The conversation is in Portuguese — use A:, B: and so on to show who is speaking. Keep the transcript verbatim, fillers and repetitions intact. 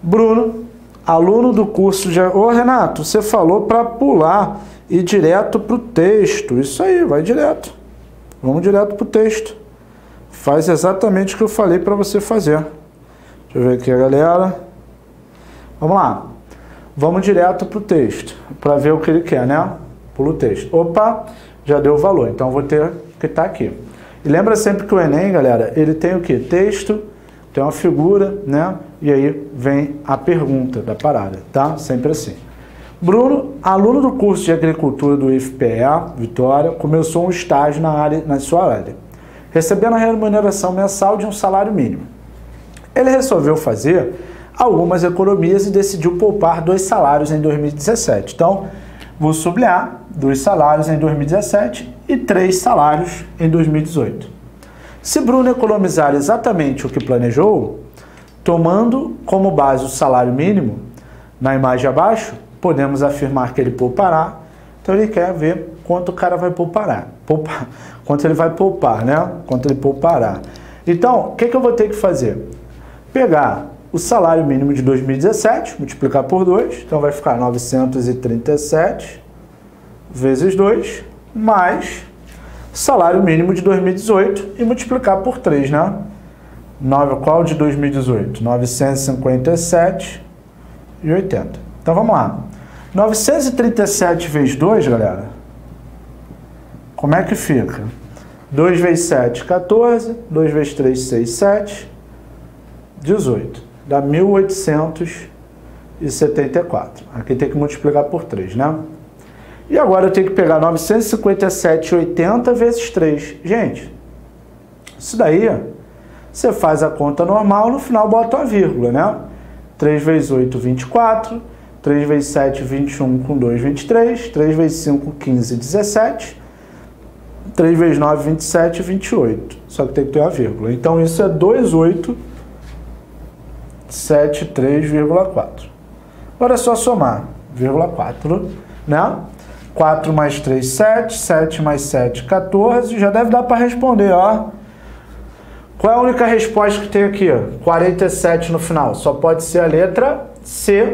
A: Bruno, aluno do curso de... Ô, Renato, você falou para pular e ir direto para o texto. Isso aí, vai direto. Vamos direto para o texto. Faz exatamente o que eu falei para você fazer. Deixa eu ver aqui a galera. Vamos lá. Vamos direto para o texto, para ver o que ele quer, né? Pula o texto. Opa, já deu o valor, então vou ter que estar aqui. E lembra sempre que o Enem, galera, ele tem o quê? Texto, tem uma figura, né? E aí vem a pergunta da parada, tá? Sempre assim. Bruno, aluno do curso de agricultura do I F P E, Vitória, começou um estágio na, área, na sua área, recebendo a remuneração mensal de um salário mínimo. Ele resolveu fazer algumas economias e decidiu poupar dois salários em dois mil e dezessete. Então, vou sublinhar dois salários em dois mil e dezessete e três salários em dois mil e dezoito. Se Bruno economizar exatamente o que planejou, tomando como base o salário mínimo, na imagem abaixo, podemos afirmar que ele poupará. Então, ele quer ver quanto o cara vai poupar. Poupar quanto ele vai poupar, né? Quanto ele poupará. Então, o que, que eu vou ter que fazer? Pegar o salário mínimo de dois mil e dezessete, multiplicar por dois, então vai ficar novecentos e trinta e sete vezes dois, mais salário mínimo de dois mil e dezoito e multiplicar por três, né? nove, qual de dois mil e dezoito? novecentos e cinquenta e sete e oitenta. Então vamos lá. novecentos e trinta e sete vezes dois, galera, como é que fica? dois vezes sete, quatorze, dois vezes três, seis, sete, dezoito. Dá mil oitocentos e setenta e quatro. Aqui tem que multiplicar por três, né? E agora eu tenho que pegar novecentos e cinquenta e sete e oitenta vezes três. Gente, isso daí, você faz a conta normal, no final bota uma vírgula, né? três vezes oito, vinte e quatro. três vezes sete, vinte e um, com dois, vinte e três. três vezes cinco, quinze, dezessete. três vezes nove, vinte e sete, vinte e oito. Só que tem que ter uma vírgula. Então, isso é dois vírgula oito setenta e três vírgula quatro. Agora é só somar, vírgula quatro, né? quatro mais três, sete, sete mais sete, quatorze, já deve dar para responder, ó. Qual é a única resposta que tem aqui? quarenta e sete no final, só pode ser a letra C.